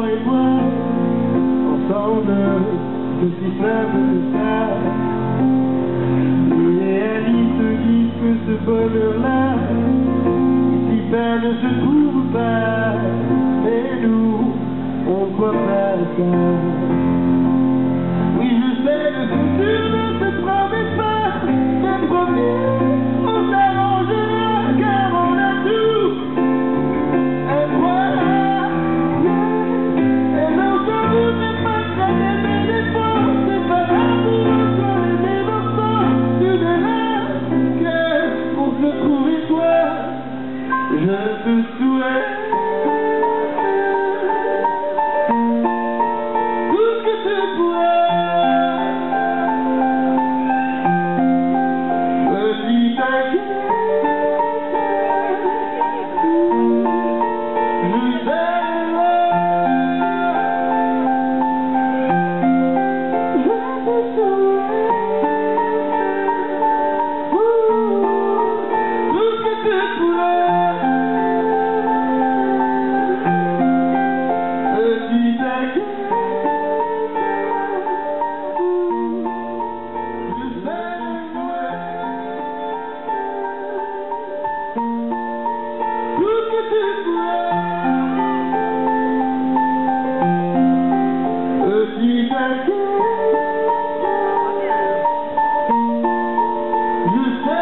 toi et moi, ensemble, c'est si simple que ça. Les réalistes disent que ce bonheur-là, si bas ne se trouve pas, mais nous, on ne croit pas ça. Oui, je sais, le futur ne se promet pas, mais promis, on s'arrangera, car on a tout. Et voilà, et non, je ne voudrais pas traiter mes défauts, c'est pas l'amour, soit les enfants, tu verras que pour se trouver toi, je te souhaite. You say